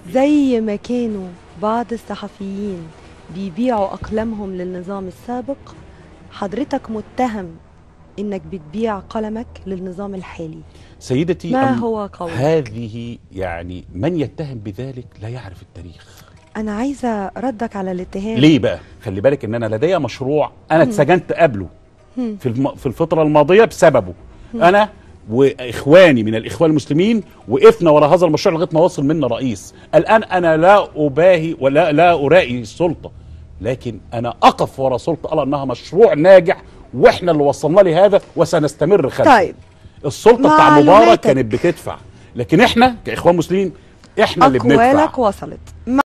زي ما كانوا بعض الصحفيين بيبيعوا أقلامهم للنظام السابق، حضرتك متهم إنك بتبيع قلمك للنظام الحالي. سيدتي، ما هو قولك؟ هذه يعني من يتهم بذلك لا يعرف التاريخ. أنا عايزة ردك على الاتهام. ليه بقى؟ خلي بالك إن أنا لدي مشروع أنا اتسجنت قبله في الفترة الماضية بسببه. أنا واخواني من الاخوان المسلمين وقفنا ورا هذا المشروع لغايه ما وصل منا رئيس. الان انا لا اباهي ولا ارائي السلطه، لكن انا اقف ورا سلطه ارى انها مشروع ناجح، واحنا اللي وصلنا لهذا وسنستمر خلفه. طيب، السلطه بتاع مبارك كانت بتدفع، لكن احنا كاخوان مسلمين احنا اللي بندفع. أقوالك وصلت.